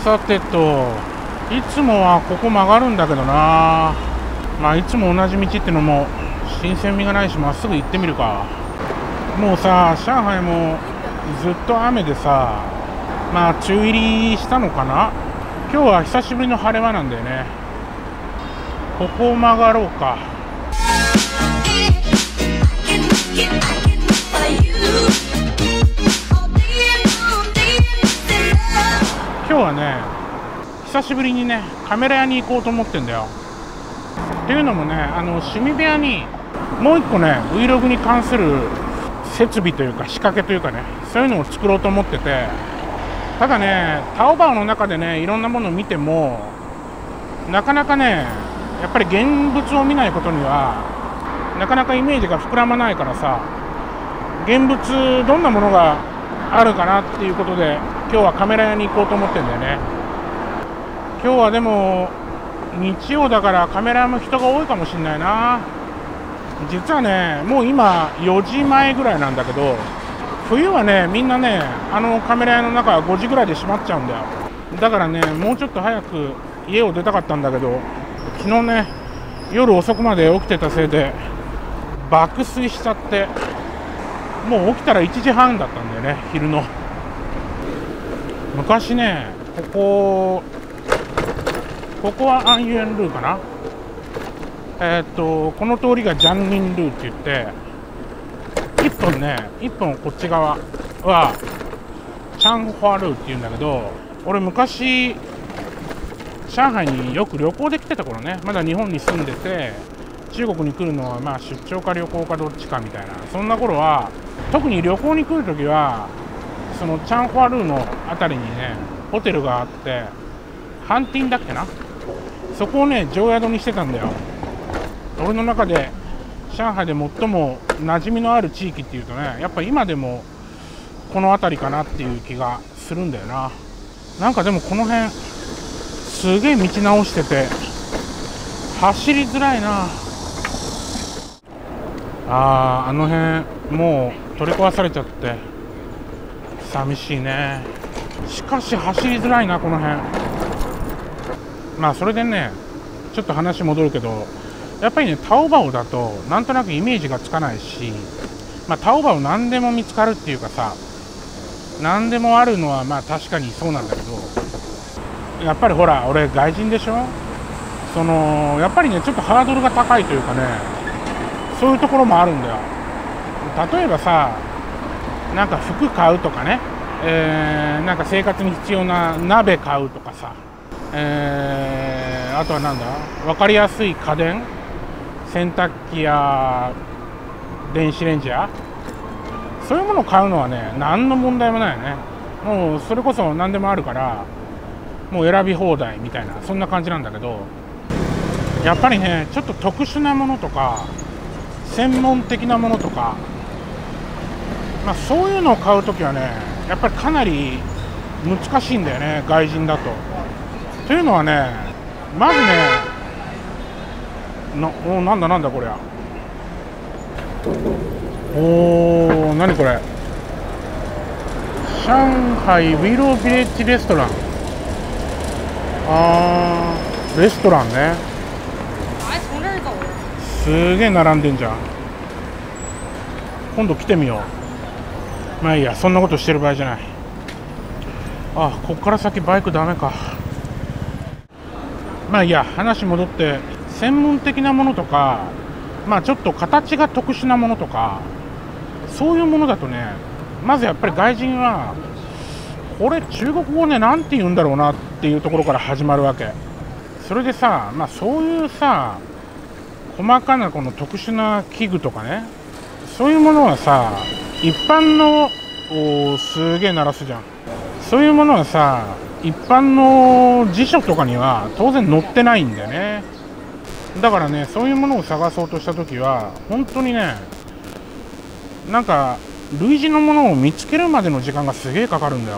さてと、いつもはここ曲がるんだけどな。まあいつも同じ道ってのも新鮮味がないし、まっすぐ行ってみるか。もうさ、上海もずっと雨でさ、まあ梅雨入りしたのかな。今日は久しぶりの晴れ間なんだよね。ここを曲がろうか。今日はね、久しぶりにね、カメラ屋に行こうと思ってんだよ。っていうのもね、趣味部屋にもう一個ね、Vlog に関する設備というか仕掛けというかね、そういうのを作ろうと思ってて、ただね、タオバオの中でね、いろんなものを見てもなかなかね、やっぱり現物を見ないことにはなかなかイメージが膨らまないからさ、現物どんなものがあるかなっていうことで今日はカメラ屋に行こうと思ってんだよね。今日はでも日曜だからカメラ屋も人が多いかもしんないな。実はね、もう今4時前ぐらいなんだけど、冬はね、みんなね、カメラ屋の中は5時ぐらいで閉まっちゃうんだよ。だからね、もうちょっと早く家を出たかったんだけど、昨日ね、夜遅くまで起きてたせいで爆睡しちゃって、もう起きたら1時半だったんだよね、昼の。昔ね、ここはアンユエンルーかな。この通りがジャンニンルーって言って、1本こっち側はチャンホアルーって言うんだけど、俺昔上海によく旅行で来てた頃ね、まだ日本に住んでて、中国に来るのはまあ出張か旅行かどっちかみたいな、そんな頃は特に旅行に来るときはそのチャンホアルーのあたりにね、ホテルがあって、ハンティンだっけな、そこをね常宿にしてたんだよ。俺の中で上海で最も馴染みのある地域っていうとね、やっぱ今でもこの辺りかなっていう気がするんだよな。なんかでもこの辺すげえ道直してて走りづらいな。あの辺もう取り壊されちゃって寂しいね。しかし走りづらいなこの辺。まあそれでね、ちょっと話戻るけど、やっぱりね、タオバオだとなんとなくイメージがつかないし、まあタオバオ何でも見つかるっていうかさ、何でもあるのはまあ確かにそうなんだけど、やっぱりほら俺外人でしょ。やっぱりね、ちょっとハードルが高いというかね、そういうところもあるんだよ。例えばさ、なんか服買うとかね、なんか生活に必要な鍋買うとかさ、あとはなんだ、分かりやすい家電、洗濯機や電子レンジやそういうものを買うのはね、何の問題もないよね。もうそれこそ何でもあるから、もう選び放題みたいな、そんな感じなんだけど、やっぱりね、ちょっと特殊なものとか専門的なものとか、まあそういうのを買うときはね、やっぱりかなり難しいんだよね、外人だと。というのはね、まずね、なんだこりゃ。何これ。上海ウィロービレッジレストラン。レストランね。すげえ並んでんじゃん。今度来てみよう。まあいいや、そんなことしてる場合じゃない。こっから先バイクダメか。まあいいや、話戻って、専門的なものとか、まあちょっと形が特殊なものとか、そういうものだとね、まずやっぱり外人はこれ中国語ね、なんて言うんだろうなっていうところから始まるわけ。それでさ、まあそういうさ、細かなこの特殊な器具とかね、そういうものはさ、一般のすげえ鳴らすじゃん。そういうものはさ、一般の辞書とかには当然載ってないんだよね。だからね、そういうものを探そうとしたときは本当にね、なんか類似のものを見つけるまでの時間がすげえかかるんだよ。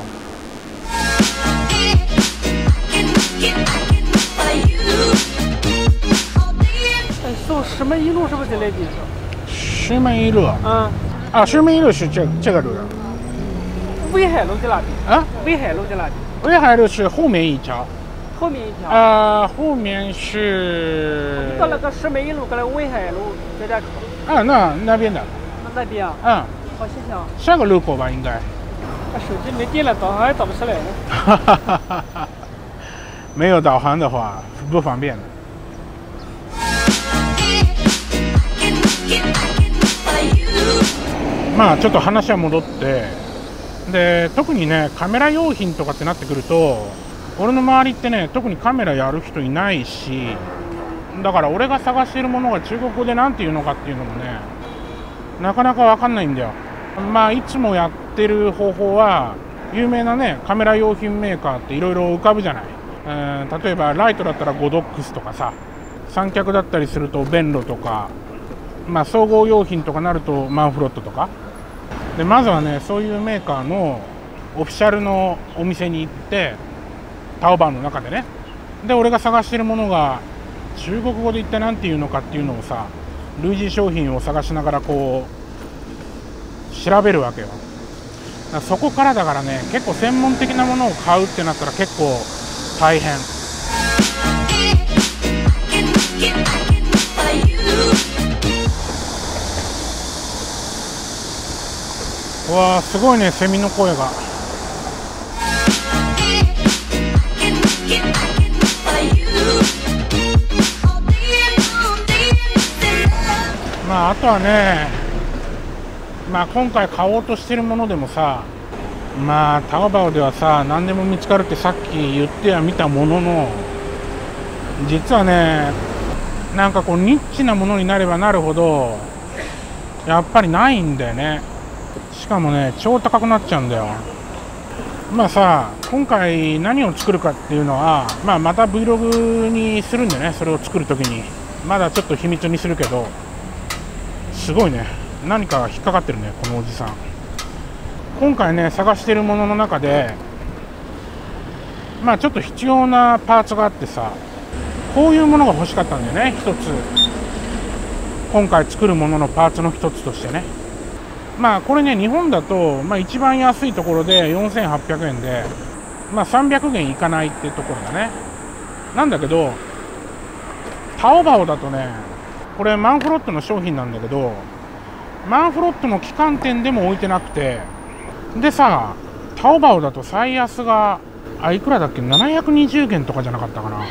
石门一路是不是在那边？ 石门一路。石门一路是这个路上。 威海路在哪边？威海路在哪边？ 威海路是后面一条， 后面一条。 后面是。 到那个石门一路，跟那个威海路交界口。 那边的。 那边啊？好，谢谢啊。 下个路口吧，应该。 手机没电了，导航还导不出来呢。 没有导航的话不方便的。まあちょっと話は戻って、で特にねカメラ用品とかってなってくると、俺の周りってね特にカメラやる人いないし、だから俺が探しているものが中国語で何て言うのかっていうのもねなかなか分かんないんだよ。まあいつもやってる方法は有名なねカメラ用品メーカーっていろいろ浮かぶじゃない。例えばライトだったらゴドックスとかさ、三脚だったりするとベンロとか、まあ総合用品とかなるとマンフロットとかで、まずはねそういうメーカーのオフィシャルのお店に行ってタオバオの中でね、で俺が探しているものが中国語で一体何て言うのかっていうのをさ、類似商品を探しながらこう調べるわけよ。そこからだからね、結構専門的なものを買うってなったら結構大変。うわーすごいね、セミの声が。まああとはね、まあ今回買おうとしてるものでもさ、まあタオバオではさ何でも見つかるってさっき言ってはみたものの、実はねなんかこうニッチなものになればなるほどやっぱりないんだよね。しかもね超高くなっちゃうんだよ。まあさ今回何を作るかっていうのは、まあ、また Vlog にするんでね、それを作るときにまだちょっと秘密にするけど、すごいね何か引っかかってるねこのおじさん。今回ね探してるものの中でまあちょっと必要なパーツがあってさ、こういうものが欲しかったんだよね。一つ今回作るもののパーツの一つとしてね、まあこれね日本だと、まあ、一番安いところで4800円で、まあ、300元いかないってところだね。なんだけどタオバオだとね、これマンフロットの商品なんだけど、マンフロットの旗艦店でも置いてなくて、でさタオバオだと最安がいくらだっけ、720元とかじゃなかったかな。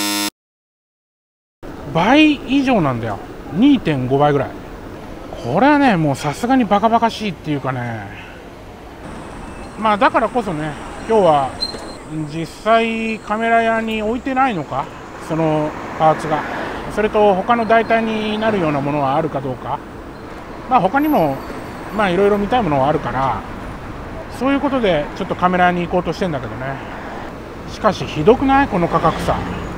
倍以上なんだよ、2.5 倍ぐらい。これはねもうさすがにバカバカしいっていうかね、まあだからこそね今日は実際カメラ屋に置いてないのか、そのパーツが、それと他の代替になるようなものはあるかどうか、まあ他にもまあいろいろ見たいものはあるから、そういうことでちょっとカメラ屋に行こうとしてんだけどね。しかしひどくないこの価格差。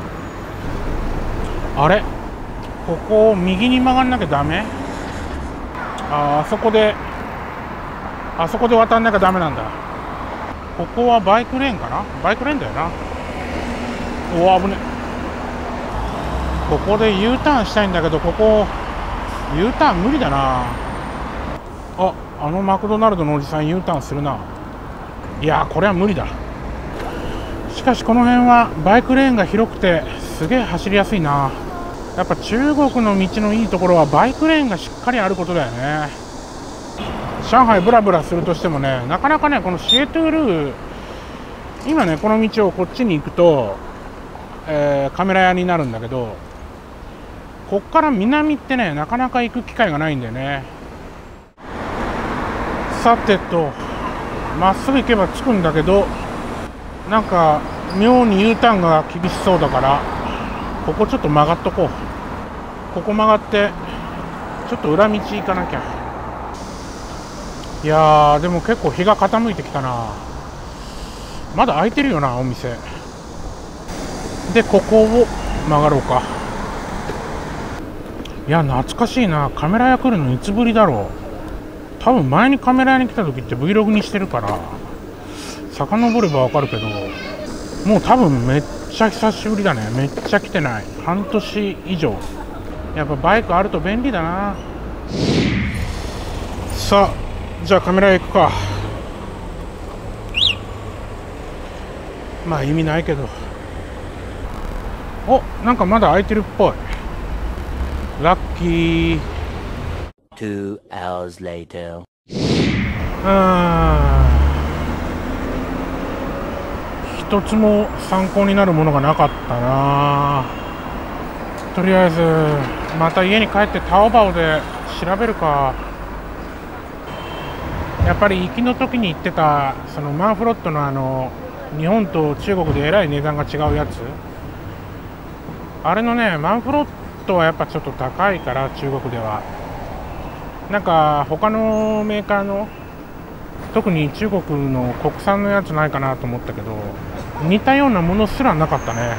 あれここ右に曲がんなきゃダメ？あそこで渡んなきゃダメなんだ。ここはバイクレーンかな、バイクレーンだよな。おお危ね。ここで U ターンしたいんだけど、ここ U ターン無理だな。あのマクドナルドのおじさん U ターンするな。いやこれは無理だ。しかしこの辺はバイクレーンが広くてすげえ走りやすいな。やっぱ中国の道のいいところはバイクレーンがしっかりあることだよね。上海ブラブラするとしてもね、なかなかねこのシエトゥールー、今ねこの道をこっちに行くと、カメラ屋になるんだけど、こっから南ってねなかなか行く機会がないんだよね。さてとまっすぐ行けば着くんだけど、なんか妙に U ターンが厳しそうだから、ここちょっと曲がっとこう。ここ曲がってちょっと裏道行かなきゃ。いやーでも結構日が傾いてきたな。まだ開いてるよなお店で。ここを曲がろうか。いや懐かしいな、カメラ屋来るのいつぶりだろう。多分前にカメラ屋に来た時って Vlog にしてるから遡ればわかるけど、もう多分めっちゃ久しぶりだね。めっちゃ来てない、半年以上。やっぱバイクあると便利だな。さあじゃあカメラ屋行くか。 まあ意味ないけど。お、なんかまだ開いてるっぽい。ラッキー。 2 hours later. 一つも参考になるものがなかったな。とりあえずまた家に帰ってタオバオで調べるか。やっぱり行きの時に言ってたそのマンフロットの日本と中国でえらい値段が違うやつ、あれのね、マンフロットはやっぱちょっと高いから、中国ではなんか他のメーカーの、特に中国の国産のやつないかなと思ったけど、似たようなものすらなかったね。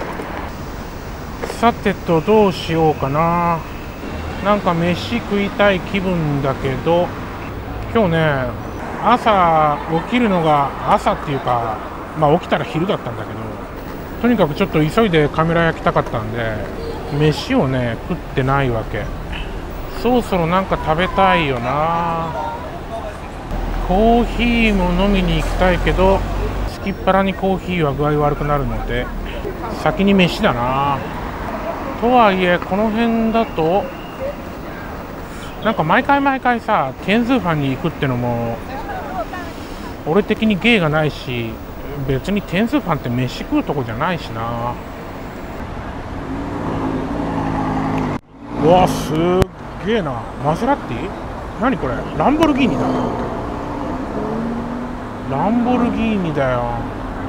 さてと、どうしようかな。なんか飯食いたい気分だけど、今日ね、朝起きるのが、朝っていうか、まあ起きたら昼だったんだけど、とにかくちょっと急いでカメラ焼きたかったんで、飯をね食ってないわけ。そろそろなんか食べたいよな。コーヒーも飲みに行きたいけど、すきっ腹にコーヒーは具合悪くなるので先に飯だな。とはいえこの辺だとなんか毎回さ、天津飯に行くってのも俺的に芸がないし、別に天津飯って飯食うとこじゃないしな。うわ、すっげえな。マセラティ？何これ？ランボルギーニだ。ランボルギーニだよ。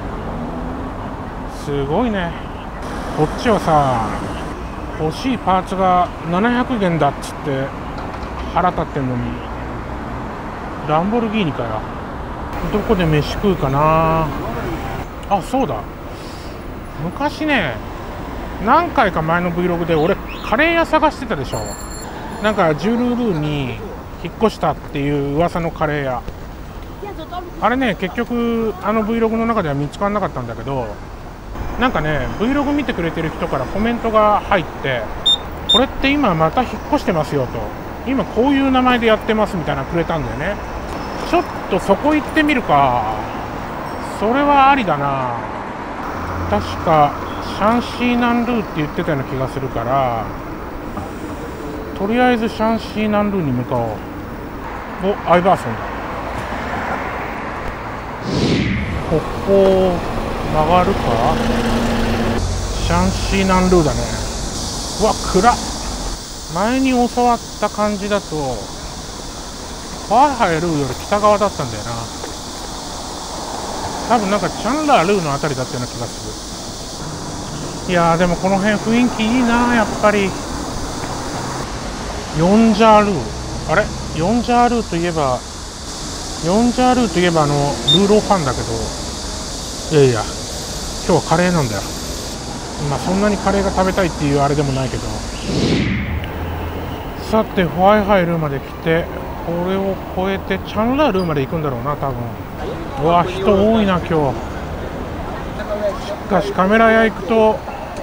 すごいね。こっちはさ、欲しいパーツが700元だっつって腹立ってんのに、ランボルギーニかよ。どこで飯食うかな。あ、そうだ、昔ね、何回か前の Vlog で俺カレー屋探してたでしょ。なんかジュルールに引っ越したっていう噂のカレー屋。あれね、結局Vlog の中では見つからなかったんだけど、なんかね Vlog 見てくれてる人からコメントが入って、これって今また引っ越してますよと、今こういう名前でやってますみたいなくれたんだよね。ちょっとそこ行ってみるか。それはありだな。確かシャンシーナンルーって言ってたような気がするから、とりあえずシャンシーナンルーに向かおう。お、アイバーソンだ。ここ曲がるか。シャンシーナンルーだね。うわ、暗っ。前に教わった感じだとファーハイルーより北側だったんだよな。多分なんかチャンラールーのあたりだったような気がする。いやー、でもこの辺雰囲気いいな。やっぱりヨンジャールー、あれヨンジャールーといえばルーローファンだけど、いやいや今日はカレーなんだよ。まあそんなにカレーが食べたいっていうあれでもないけど。さてファイハイルーまで来て、これを越えてチャンラールーまで行くんだろうな多分。うわ、人多いな今日。しかしカメラ屋行くと、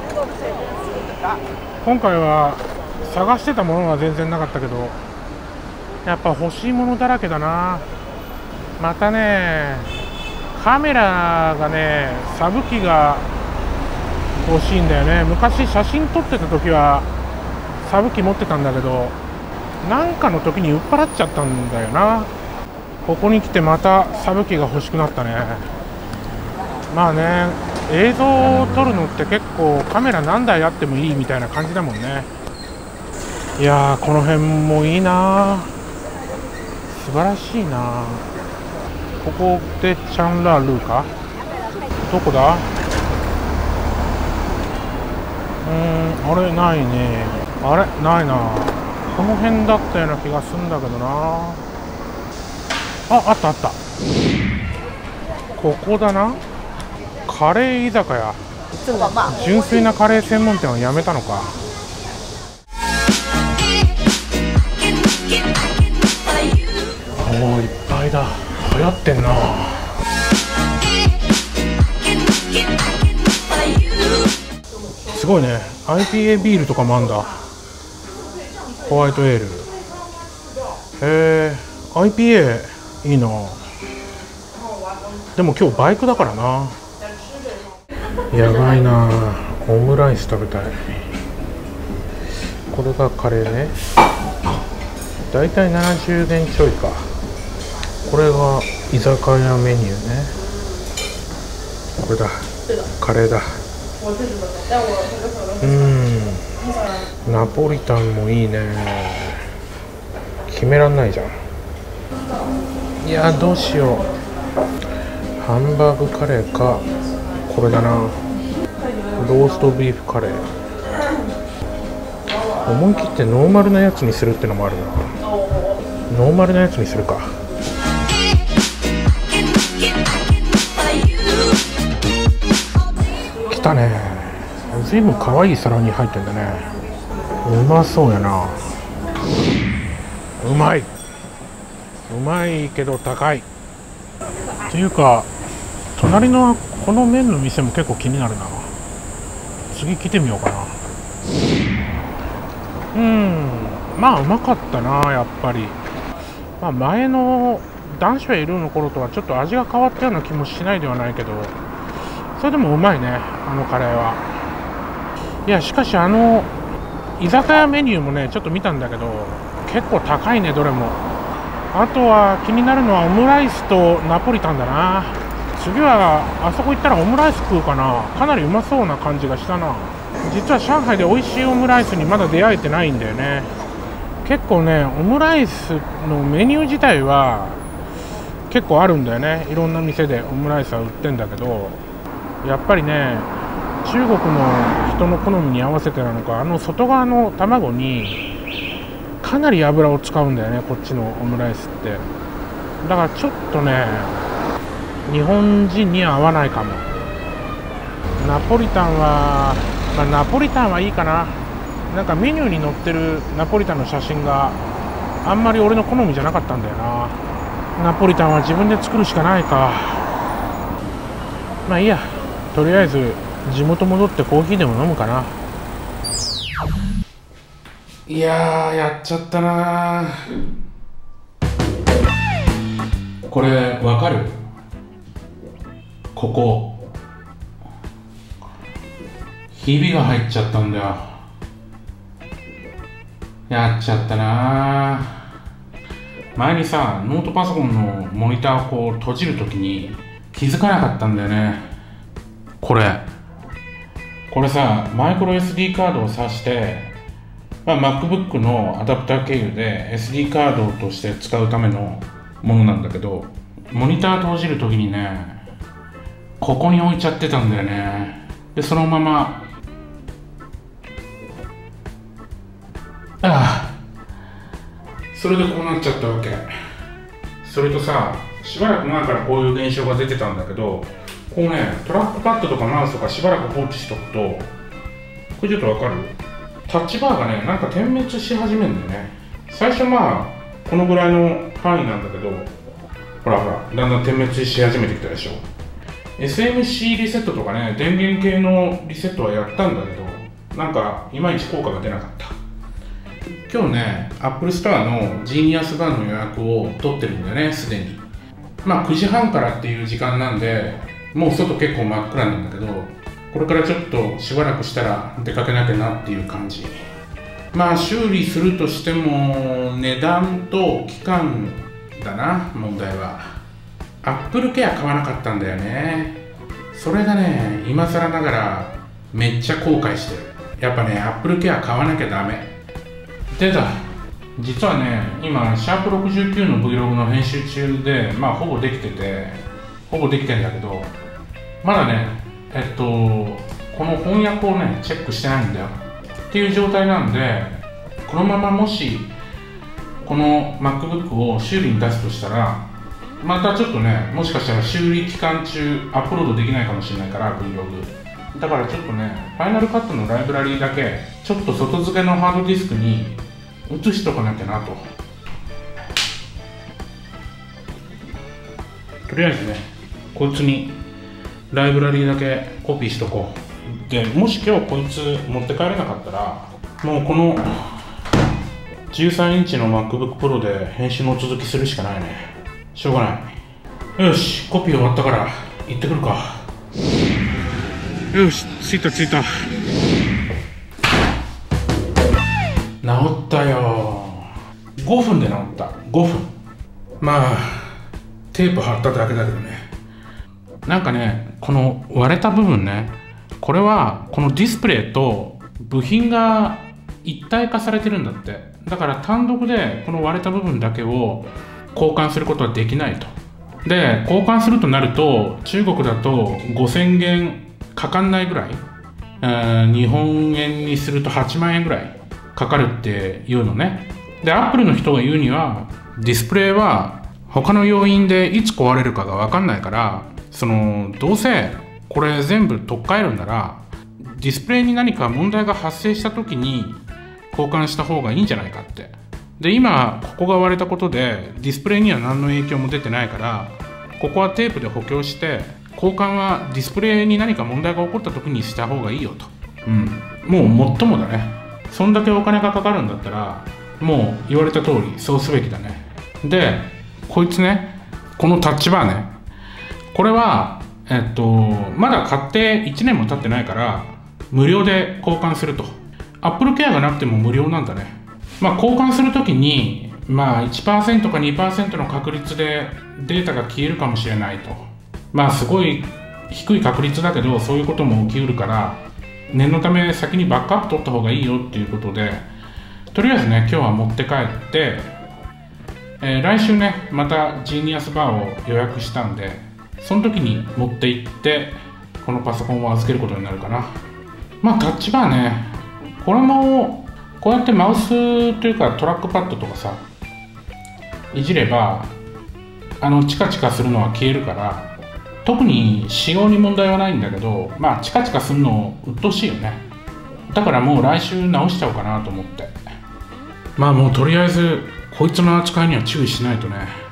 今回は探してたものは全然なかったけど、やっぱ欲しいものだらけだな。またね、カメラがね、サブ機が欲しいんだよね。昔写真撮ってた時はサブ機持ってたんだけど、なんかの時に売っ払っちゃったんだよな。ここに来てまたサブ機が欲しくなったね。まあね、映像を撮るのって結構カメラ何台あってもいいみたいな感じだもんね。いやー、この辺もいいな。素晴らしいな。ここでチャンラールーか。どこだ。あれないね。あれないな。この辺だったような気がするんだけどな。あったあった。ここだな。カレー居酒屋。純粋なカレー専門店はやめたのか。おお、いっぱいだ。流行ってんな。すごいね。 IPA ビールとかもあんだ。ホワイトエール。IPA いいな。でも今日バイクだからな。 やばいな、オムライス食べたい。これがカレーね。だいたい70元ちょいか。これが居酒屋メニューね。これだ、カレーだ。ナポリタンもいいね。決めらんないじゃん。いや、どうしよう。ハンバーグカレーか、これだな、ローストビーフカレー。思い切ってノーマルなやつにするってのもあるな。ノーマルなやつにするか。来たね。随分可愛い皿に入ってんだね。うまそうやな。うまい。うまいけど高い。っていうか、隣のこの麺の店も結構気になるな。次来てみようかな。まあうまかったな、やっぱり。まあ、前の男子はいるの頃とはちょっと味が変わったような気もしないではないけど、それでもうまいね、あのカレーは。いや、しかし居酒屋メニューもね、ちょっと見たんだけど、結構高いね、どれも。あとは気になるのはオムライスとナポリタンだな。次はあそこ行ったらオムライス食うかな。かなりうまそうな感じがしたな。実は上海で美味しいオムライスにまだ出会えてないんだよね。結構ね、オムライスのメニュー自体は結構あるんだよね。いろんな店でオムライスは売ってんだけど、やっぱりね、中国の人の好みに合わせてなのか、外側の卵にかなり油を使うんだよね、こっちのオムライスって。だからちょっとね、日本人には合わないかも。ナポリタンは、ナポリタンはいいかな。なんかメニューに載ってるナポリタンの写真があんまり俺の好みじゃなかったんだよな。ナポリタンは自分で作るしかないか。まあいいや、とりあえず地元戻ってコーヒーでも飲むかな。いやー、やっちゃったな。これわかる？ここひびが入っちゃったんだよ。やっちゃったな。前にさ、ノートパソコンのモニターをこう閉じるときに気づかなかったんだよね。これさ、マイクロ SD カードを挿して、MacBook のアダプター経由で SD カードとして使うためのものなんだけど、モニター閉じるときにね、ここに置いちゃってたんだよね。で、そのままそれでこうなっちゃったわけ。それとさ、しばらく前からこういう現象が出てたんだけど、こうね、トラックパッドとかマウスとかしばらく放置しとくと、これちょっとわかる？タッチバーがね、なんか点滅し始めるんだよね。最初このぐらいの範囲なんだけど、ほら、だんだん点滅し始めてきたでしょ。SMC リセットとかね、電源系のリセットはやったんだけど、なんかいまいち効果が出なかった。今日ね、Apple Store のジーニアスバンの予約を取ってるんだよね、すでに。9時半からっていう時間なんで、もう外結構真っ暗なんだけど、これからちょっとしばらくしたら出かけなきゃなっていう感じ。修理するとしても値段と期間だな、問題は。Apple Care 買わなかったんだよね。それがね、今更ながらめっちゃ後悔してる。やっぱね、Apple Care 買わなきゃダメ。でだ、実はね、今、シャープ69の Vlog の編集中で、ほぼできてんだけど、まだね、この翻訳をね、チェックしてないんだよ。っていう状態なんで、このままもし、この MacBook を修理に出すとしたら、またちょっとね、もしかしたら修理期間中アップロードできないかもしれないから、Vlog。だからちょっとね、Final Cut のライブラリーだけ、ちょっと外付けのハードディスクに移しとかなきゃなと。とりあえずね、こいつにライブラリーだけコピーしとこう。で、もし今日こいつ持って帰れなかったら、もうこの13インチの MacBook Pro で編集の続きするしかないね。しょうがない。よし、コピー終わったから行ってくるか。 よし、着いた着いた。治ったよ。5分で治った。5分。まあテープ貼っただけだけどね。なんかね、この割れた部分ね、これはこのディスプレイと部品が一体化されてるんだって。だから単独でこの割れた部分だけを交換することはできないと。で、交換するとなると中国だと5000元かかんないぐらい、日本円にすると8万円ぐらいかかるっていうのね。で、アップルの人が言うには、ディスプレイは他の要因でいつ壊れるかが分かんないから、どうせこれ全部取っ替えるんならディスプレイに何か問題が発生した時に交換した方がいいんじゃないかって。で、今ここが割れたことでディスプレイには何の影響も出てないから、ここはテープで補強して交換はディスプレイに何か問題が起こった時にした方がいいよと。もうもっともだね。そんだけお金がかかるんだったらもう言われた通りそうすべきだね。で、こいつね、このタッチバーね、これはまだ買って1年も経ってないから無料で交換すると。Apple Care がなくても無料なんだね。まあ交換するときにまあ 1% か 2% の確率でデータが消えるかもしれないと。まあすごい低い確率だけどそういうことも起きうるから、念のため先にバックアップ取った方がいいよっていうことで、とりあえずね今日は持って帰って、来週ねまたジーニアスバーを予約したんで、その時に持って行ってこのパソコンを預けることになるかな。まあタッチバーね、これもこうやってマウスというかトラックパッドとかさいじればチカチカするのは消えるから、特に仕様に問題はないんだけど、まあチカチカするの鬱陶しいよね。だからもう来週直しちゃおうかなと思って。まあもうとりあえずこいつの扱いには注意しないとね。